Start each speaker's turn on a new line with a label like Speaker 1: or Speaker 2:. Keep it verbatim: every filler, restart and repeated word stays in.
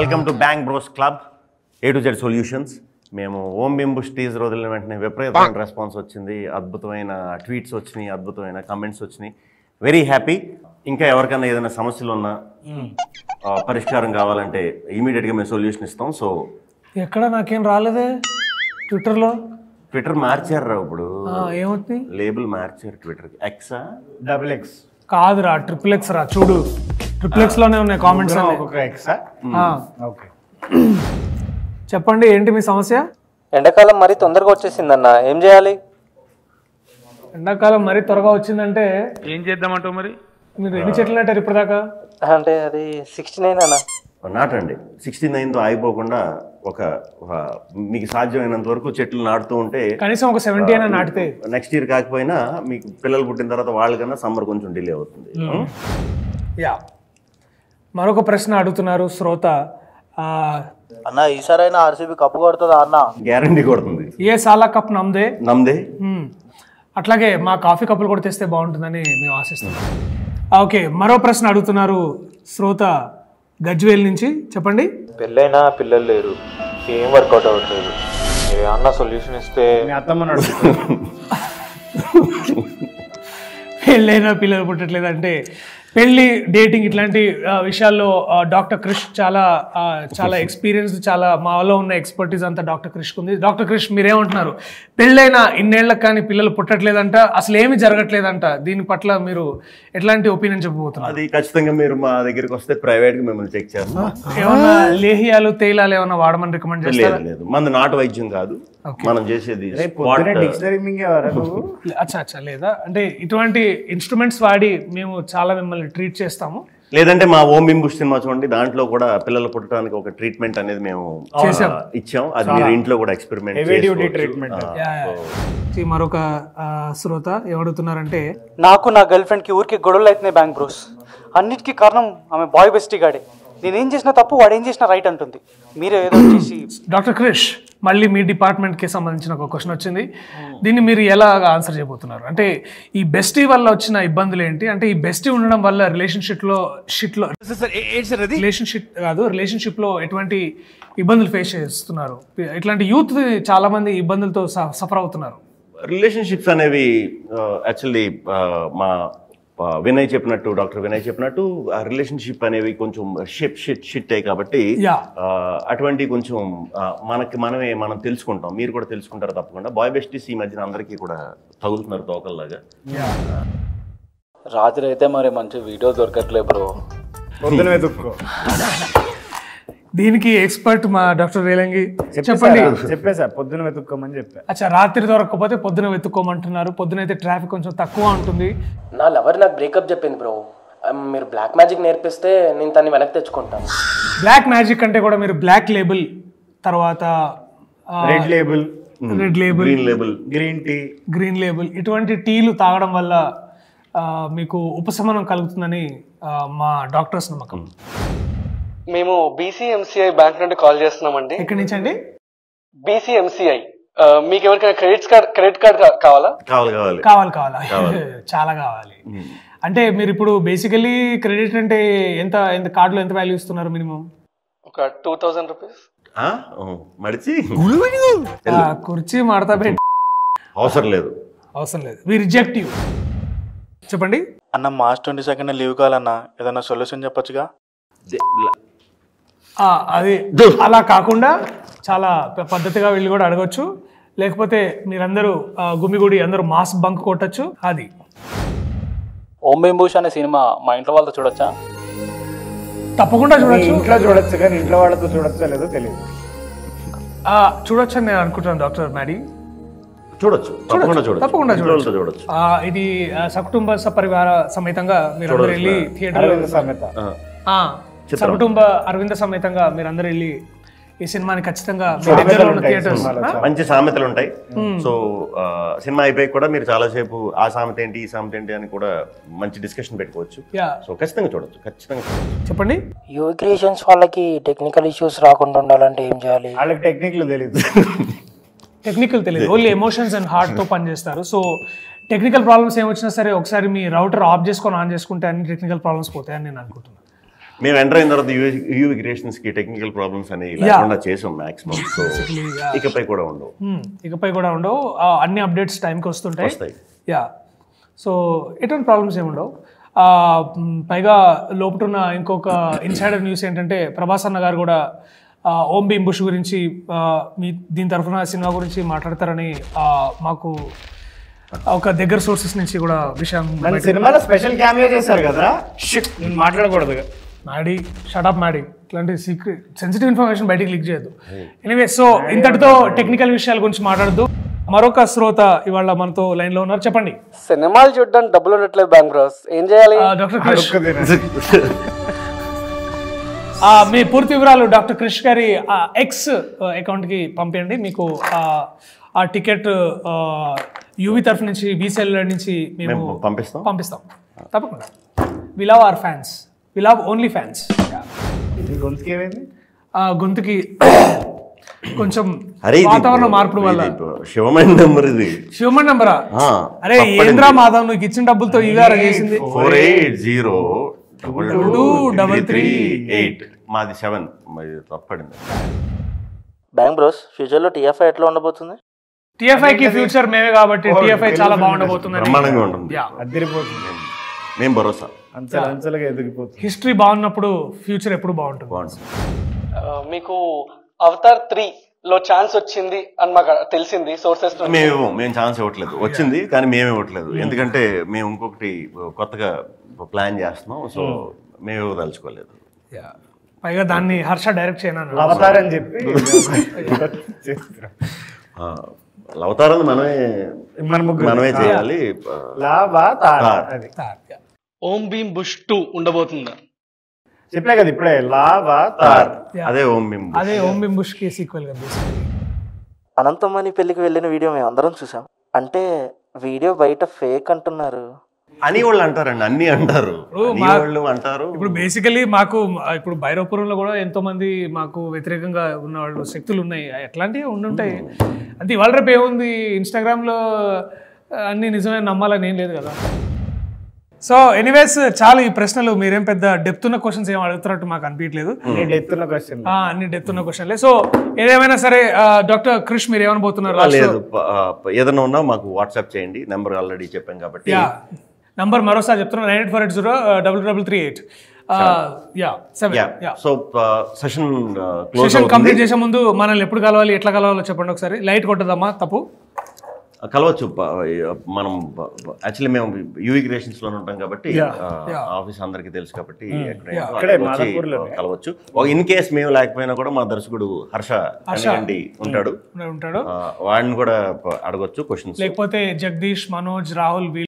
Speaker 1: Welcome to bank bros club A to Z solutions. మేము Om బింబుష్ teaser వదిలిన వెంటనే విపరీతమైన రెస్పాన్స్ వచ్చింది, అద్భుతమైన ట్వీట్స్ వచ్చినాయి, అద్భుతమైన కమెంట్స్ వచ్చినాయి. Very happy. ఇంకా ఎవరికైనా ఏదైనా సమస్యలు ఉన్నా పరిష్కారం కావాలంటే ఇమీడియట్గా మేము సొల్యూషన్ ఇస్తాం. సో
Speaker 2: ఎక్కడ నాకేం రాలేదే ట్విట్టర్లో.
Speaker 1: ట్విట్టర్ మార్చారు ఇప్పుడు,
Speaker 2: ఏమవుతుంది?
Speaker 1: లేబుల్ మార్చారు ట్విట్టర్కి. ఎక్సా
Speaker 3: డబుల్ ఎక్స్
Speaker 2: కాదురా, ట్రిపుల్ ఎక్స్ రా. చూడు ట్రిపుల్ ఎక్స్ లోనే ఉన్నాయి కామెంట్స్.
Speaker 3: ఓకే
Speaker 2: చెప్పండి, ఏంటి మీ సమస్య?
Speaker 4: ఎండాకాలం మరీ తొందరగా వచ్చేసిందన్న, ఏం చేయాలి?
Speaker 2: ఎండాకాలం మరీ త్వరగా వచ్చిందంటే
Speaker 5: ఏం చేద్దామంటావు మరి?
Speaker 2: మీరు ఎన్ని చెట్లు నాటారు ఇప్పటిదాకా?
Speaker 4: అంటే అది సిక్స్టీ నైన్ అన్న.
Speaker 1: నాటండి. సిక్స్టీ నైన్తో ఆగిపోకుండా ఒక మీకు సాధ్యమైనంత వరకు చెట్లు నాటుతూ ఉంటే
Speaker 2: కనీసం ఒక సెవెంటీ అయినా నాటితే
Speaker 1: నెక్స్ట్ ఇయర్ కాకపోయినా మీకు పిల్లలు పుట్టిన తర్వాత వాళ్ళకన్నా సమ్మర్ కొంచెం డిలే అవుతుంది.
Speaker 2: యా, మరొక ప్రశ్న అడుగుతున్నారు శ్రోత.
Speaker 6: అన్న ఈసారైనా ఆర్సీబీ కప్పు కొడుతుందా అన్న?
Speaker 1: గ్యారంటీ కొడుతుంది.
Speaker 2: ఏ సాలా కప్ నమ్దే
Speaker 1: నమ్దే.
Speaker 2: అట్లాగే మా కాఫీ కప్పులు కూడా తెస్తే బాగుంటుందని మేము ఆశిస్తున్నాం. ఓకే, మరో ప్రశ్న అడుగుతున్నారు శ్రోత గజ్వేల్ నుంచి. చెప్పండి.
Speaker 7: పెళ్ళైనా పిల్లలు లేరు, ఏం వర్కౌట్ అవ్వట్లేదు, మీరు అన్న సొల్యూషన్ ఇస్తే.
Speaker 2: పెళ్ళైనా పిల్లలు పుట్టట్లేదు అంటే పెళ్ళి, డేటింగ్ ఇట్లాంటి విషయాల్లో డాక్టర్ క్రిష్ చాలా చాలా ఎక్స్పీరియన్స్, చాలా మాలో ఉన్న ఎక్స్పర్టీస్ అంతా డాక్టర్ క్రిష్కి ఉంది. డాక్టర్ క్రిష్, మీరేమంటున్నారు? పెళ్ళైనా ఇన్నేళ్లకు కానీ పిల్లలు పుట్టట్లేదంట, అసలు ఏమి జరగట్లేదంట, దీని పట్ల మీరు ఎట్లాంటి ఒపీనియన్ చెప్పబోతున్నారు?
Speaker 1: అది ఖచ్చితంగా మీరు మా దగ్గరికి వస్తే ప్రైవేట్గా మిమ్మల్ని చెక్ చేస్తాం.
Speaker 2: ఏమన్నా లేహియాలు తేలాలు ఏమన్నా వాడమని రికమెండ్ చేస్తారా?
Speaker 1: లేదు, మంది నాటు వైద్యం కాదు, మనం చేసేది
Speaker 2: అచ్చా అచ్చా లేదా అంటే ఇటువంటి ఇన్స్ట్రుమెంట్స్ వాడి మేము చాలా మిమ్మల్ని ట్రీట్ చేస్తాము.
Speaker 1: లేదంటే మా ఓం బింబుష్ సినిమా చూడండి, దాంట్లో కూడా పిల్లలు పుట్టడానికి ఒక ట్రీట్మెంట్ అనేది మేము ఇచ్చాం. అది మీరు ఇంట్లో కూడా ఎక్స్పెరిమెంట్
Speaker 2: చేసుకోవచ్చు. మరొక శ్రోత ఏమడుగుతున్నారంటే,
Speaker 4: నాకు నా గర్ల్ ఫ్రెండ్ కి ఊరికి గొడవలు అవుతున్నాయి బ్యాంక్ బ్రోస్. అన్నిటికీ కారణం ఆమె బాయ్ బెస్టీ గాడే. నేనేం చేసినా తప్పు, వాడు ఏం చేసినా రైట్ అంటుంది. మీరు ఏదో చేసి.
Speaker 2: డాక్టర్ క్రిష్, మళ్ళీ మీ డిపార్ట్మెంట్కి సంబంధించిన ఒక క్వశ్చన్ వచ్చింది. దీన్ని మీరు ఎలా ఆన్సర్ చేయబోతున్నారు? అంటే ఈ బెస్టీ వల్ల వచ్చిన ఇబ్బందులు ఏంటి? అంటే ఈ బెస్టీ ఉండడం వల్ల రిలేషన్షిప్లో షిట్లో రిలేషన్షిప్ కాదు రిలేషన్షిప్లో ఎటువంటి ఇబ్బందులు ఫేస్ చేస్తున్నారు? ఇట్లాంటి యూత్ చాలా మంది ఇబ్బందులతో సఫర్ అవుతున్నారు.
Speaker 1: రిలేషన్షిప్స్ అనేవి యాక్చువల్లీ మా వినయ్ చెప్పినట్టు, డాక్టర్ వినయ్ చెప్పినట్టు ఆ రిలేషన్షిప్ అనేవి కొంచెం షిప్ షిట్ షిట్ అయ్యి కాబట్టి అటువంటి కొంచెం మనకి మనమే మనం తెలుసుకుంటాం, మీరు కూడా తెలుసుకుంటారు తప్పకుండా. బాయ్ బెస్టీస్ ఈ మధ్యన అందరికీ కూడా తగులుతున్నారు తోకల్లాగా.
Speaker 6: రాత్రి అయితే మరి మంచి వీడియో దొరకట్లే బ్రో.
Speaker 2: దీనికి ఎక్స్పర్ట్ మా డాక్టర్ రేలంగి. చెప్పండి.
Speaker 3: చెప్పేసా పొద్దున వెతుక్కోమని చెప్పా.
Speaker 2: అచ్చా, రాత్రి దొరకకపోతే పొద్దున వెతుక్కోమంటున్నారు. పొద్దున అయితే ట్రాఫిక్ కొంచెం తక్కువ ఉంటుంది.
Speaker 8: నా లవర్ నాకు బ్రేకప్ చెప్పింది బ్రో. మీరు బ్లాక్ మ్యాజిక్ నేర్పిస్తే నేను తన్ని వెనక్కి తెచ్చుకుంటాను.
Speaker 2: బ్లాక్ మ్యాజిక్ అంటే కూడా మీరు బ్లాక్ లేబుల్, తర్వాత
Speaker 3: red label,
Speaker 2: red label,
Speaker 1: green label,
Speaker 3: green tea,
Speaker 2: green label ఇటువంటి టీలు తాగడం వల్ల మీకు ఉపశమనం కలుగుతుందని మా డాక్టర్స్ నమ్మకం.
Speaker 4: మేము బీసీఎంసీఐ బ్యాంక్ నుండి కాల్ చేస్తున్నామండి.
Speaker 2: ఎక్కడి నుంచి అండి?
Speaker 4: బీసీఎంసీఐ. మీకు ఎవరికైనా క్రెడిట్ కార్డ్ క్రెడిట్ కార్డ్ కావాలా?
Speaker 1: కావాలి కావాలి
Speaker 2: కావాలి కావాలా చాలా కావాలి. అంటే మీరు ఇప్పుడు బేసికలీ క్రెడిట్ అంటే ఎంత ఎంత కార్డులో ఎంత వాల్యూ ఇస్తున్నారు? మినిమం
Speaker 4: ఒక టూ థౌసండ్ రూపీస్.
Speaker 1: మడిచి
Speaker 2: కుర్చీ మాడతా పెట్టి
Speaker 1: అవసరం లేదు,
Speaker 2: అవసరం లేదు. We reject you. చెప్పండి
Speaker 6: అన్న, మార్చ్ ట్వంటీ సెకండ్ లీవ్ కావాలన్నా, ఏదన్నా సొల్యూషన్ చెప్పొచ్చుగా?
Speaker 2: అది అలా కాకుండా చాలా పద్ధతిగా వెళ్ళి కూడా అడగచ్చు. లేకపోతే మీరందరూ గుమిగుడి అందరూ మాస్ బంక్ కొట్టచ్చు. అది
Speaker 6: ఓం బింబుష్ అనే సినిమా మా ఇంట్లో వాళ్ళతో చూడొచ్చా?
Speaker 2: తప్పకుండా చూడొచ్చు.
Speaker 3: ఇంట్లో చూడొచ్చు కానీ ఇంట్లో వాళ్ళతో చూడొచ్చా లేదో తెలియదు.
Speaker 2: చూడొచ్చు అని నేను అనుకుంటున్నాను డాక్టర్ మ్యాడీ.
Speaker 1: చూడొచ్చు, తప్పకుండా చూడొచ్చు,
Speaker 2: తప్పకుండా
Speaker 1: చూడొచ్చు.
Speaker 2: ఇది సకుటుంబ సపరివార సమేతంగా మీరు అందరూ వెళ్ళి థియేటర్ సకుటుంబ అరవింద సమేతంగా మీరు అందరూ వెళ్ళి ఈ సినిమాని ఖచ్చితంగా
Speaker 1: మంచి సామెతలు ఉంటాయి. సో సినిమా అయిపోయి కూడా మీరు చాలాసేపు ఆ సామెత ఏంటి ఈ సామెత ఏంటి అని కూడా మంచి డిస్కషన్ పెట్టుకోవచ్చు. సో ఖచ్చితంగా చూడొచ్చు, ఖచ్చితంగా చూడొచ్చు.
Speaker 2: చెప్పండి.
Speaker 8: యూ క్రియేషన్స్ వాళ్ళకి టెక్నికల్ ఇష్యూస్ రాకుండా ఉండాలంటే ఏం చేయాలి?
Speaker 3: వాళ్ళకి టెక్నిక్లు తెలియదు.
Speaker 2: టెక్నికల్ తెలియదు, ఓన్లీ ఎమోషన్స్ అండ్ హార్ట్తో పనిచేస్తారు. సో టెక్నికల్ ప్రాబ్లమ్స్ ఏమొచ్చినా సరే ఒకసారి మీ రౌటర్ ఆఫ్ చేసుకొని ఆన్ చేసుకుంటే అన్ని టెక్నికల్ ప్రాబ్లమ్స్ పోతాయని నేను అనుకుంటున్నాను.
Speaker 1: మేము ఎంటర్ అయిన తర్వాత యూ క్రియేషన్స్ కి టెక్నికల్ ప్రాబ్లమ్స్ అనేవి లేకుండా చేసాం మాక్సిమం. సో ఇకపై కూడా ఉండవు.
Speaker 2: ఇకపై కూడా ఉండవు. ఆ, అన్ని అప్డేట్స్ టైంకి వస్తుంటాయి.
Speaker 1: వస్తాయి.
Speaker 2: యా, సో ఎటువంటి ప్రాబ్లమ్స్ ఏమి ఉండవు. ఆ, మ్, పైగా లోపటున్న ఇంకొక ఇన్సైడర్ న్యూస్ ఏంటంటే ప్రభాస్ అన్న గారు కూడా ఆ, ఓం భీమ్ బుష్ గురించి ఆ, మీ దీని తరఫున సినిమా గురించి మాట్లాడతారని ఆ, మాకు ఒక దగ్గర సోర్సెస్ నుంచి కూడా విషయం
Speaker 3: మన సినిమాలో స్పెషల్ క్యామియో చేశారు కదా, షిట్ నేను మాట్లాడకూడదు.
Speaker 2: మ్యాడీ షటప్ మ్యాడీ ఇట్లాంటి సీక్రెట్ సెన్సిటివ్ ఇన్ఫర్మేషన్ బయటికి లీక్ చేయొద్దు. ఎనీవే, సో ఇంతటితో టెక్నికల్ విషయాల గురించి మాట్లాడద్దు. మరొక శ్రోత ఇవాళ మనతో లైన్ లో ఉన్నారు. చెప్పండి.
Speaker 8: సినిమాలు చూడడానికి డబ్బులు ఉండట్లేదు బ్యాంక్ బ్రోస్, ఏం చేయాలి?
Speaker 2: డాక్టర్ క్రిష్, ఆ, మీ పూర్తి వివరాలు డాక్టర్ క్రిష్ గారి ఎక్స్ అకౌంట్ కి పంపించండి. మీకు ఆ టికెట్ యూవీ తరఫు నుంచి బీసీఎల్ నుంచి మేము
Speaker 1: పంపిస్తాం
Speaker 2: పంపిస్తాం తప్పకుండా. We love our fans, we love only fans.
Speaker 3: గొంతుకి ఏమైంది?
Speaker 2: ఆ గొంతుకి కొంచెం
Speaker 1: అరే
Speaker 2: వాతావరణ మార్పుల వల్ల.
Speaker 1: శివమైన నెంబర్ ఇది.
Speaker 2: శివమన్ నంబరా?
Speaker 1: ఆ,
Speaker 2: అరే ఏంద్రా మాధవ్, నువ్వు ఇచ్చిన డబ్బులతో ఇగారా చేసింది.
Speaker 1: Four eight zero double two double three eight మాది సెవెన్. మరి తప్పడింది.
Speaker 5: బ్యాంక్ బ్రోస్ ఫ్యూచర్ లో టీఎఫ్ఐ ఎట్లా ఉండబోతుంది?
Speaker 2: టీఎఫ్ఐ కి ఫ్యూచర్ మేమే కాబట్టి టీఎఫ్ఐ చాలా బాగుండబోతుంది.
Speaker 1: బ్రహ్మాండంగా ఉంటుంది.
Speaker 3: అద్దరిపోతుంది.
Speaker 1: మేము భరోసా.
Speaker 3: అంచెలు అంచెలుగా ఎదిగిపోతుంది.
Speaker 2: హిస్టరీ బాగున్నప్పుడు ఫ్యూచర్ ఎప్పుడు బాగుంటుంది.
Speaker 1: బాగుంటుంది.
Speaker 8: మీకు అవతార్ త్రీ లో ఛాన్స్ వచ్చింది అని మాకు తెలిసింది సోర్సెస్.
Speaker 1: మేము మేము ఛాన్స్ ఇవ్వట్లేదు. వచ్చింది కానీ మేము ఇవ్వట్లేదు. ఎందుకంటే మేము ఇంకొకటి కొత్తగా ప్లాన్ చేస్తున్నాం. సో మేము తలుచుకోలేదు.
Speaker 2: పైగా దాన్ని హర్ష డైరెక్ట్ చేయను
Speaker 3: అవతారని చెప్పి
Speaker 1: అవతారం మనమే
Speaker 3: మన ముగ్గురు
Speaker 1: మనమే చేయాలి.
Speaker 3: లాభా అది
Speaker 8: ఓం భీమ్ బుష్ టూ ఉండబోతుందా?
Speaker 3: చెప్పే కదా ఇప్పుడే, లాభా తార్.
Speaker 1: అదే ఓం భీమ్ బుష్.
Speaker 2: అదే ఓం భీమ్ బుష్ కి సీక్వెల్ గా.
Speaker 5: అనంతమణి పెళ్లికి వెళ్ళిన వీడియో మేము అందరం చూసాం. అంటే వీడియో బయట ఫేక్ అంటున్నారు
Speaker 1: అని వాళ్ళు అంటారండి. అన్ని అంటారు, వాళ్ళు అంటారు.
Speaker 2: ఇప్పుడు బేసికలీ మాకు ఇప్పుడు భైరవపురంలో కూడా ఎంతో మంది మాకు వ్యతిరేకంగా ఉన్న వాళ్ళు శక్తులు ఉన్నాయి. ఎట్లాంటివి ఉండుంటాయి. అంటే ఇవాళ రేపు ఏముంది, ఇన్స్టాగ్రామ్ లో అన్ని నిజమే నమ్మాలని ఏం లేదు కదా. సో ఎనీవేస్, చాలా ఈ ప్రశ్నలు మీరేం పెద్ద డెప్త్ ఉన్న క్వశ్చన్స్ ఏం అడుగుతున్నట్టు మాకు అనిపించలేదు.
Speaker 3: డెప్త్ ఉన్న క్వశ్చన్
Speaker 2: అన్ని డెప్త్ ఉన్న క్వశ్చన్లే. సో ఏదేమైనా సరే డాక్టర్ క్రిష్ మీరు ఏమనబోతున్నారు?
Speaker 1: లేదు, ఏదైనా ఉన్నా మాకు వాట్సాప్ చేయండి. నెంబర్ ఆల్రెడీ చెప్పాం కాబట్టి.
Speaker 2: నంబర్ మరోసారి చెప్తున్నా, nine eight four eight zero double double three eight
Speaker 1: so session
Speaker 2: session complete చేసే ముందు మనల్ని ఎప్పుడు కలవాలి, ఎట్లా కలవాలో చెప్పండి ఒకసారి. లైట్ కొట్టదమ్మా తప్పు.
Speaker 1: కలవచ్చు. మనం యాక్చువల్లీ మేము యూవీ క్రియేషన్స్ లో ఉంటాం కాబట్టి ఆఫీస్ అందరికి తెలుసు కాబట్టి కలవచ్చు. ఇన్ కేస్ మేము లేకపోయినా కూడా మా దర్శకుడు హర్ష అండి ఉంటాడు ఉంటాడు వాడిని కూడా అడగొచ్చు క్వశ్చన్స్.
Speaker 2: లేకపోతే జగదీష్, మనోజ్, రాహుల్